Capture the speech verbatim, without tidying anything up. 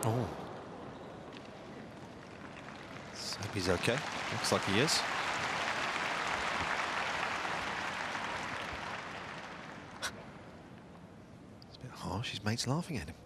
Oh. Let's hope he's okay. Looks like he is. It's a bit harsh. His mate's laughing at him.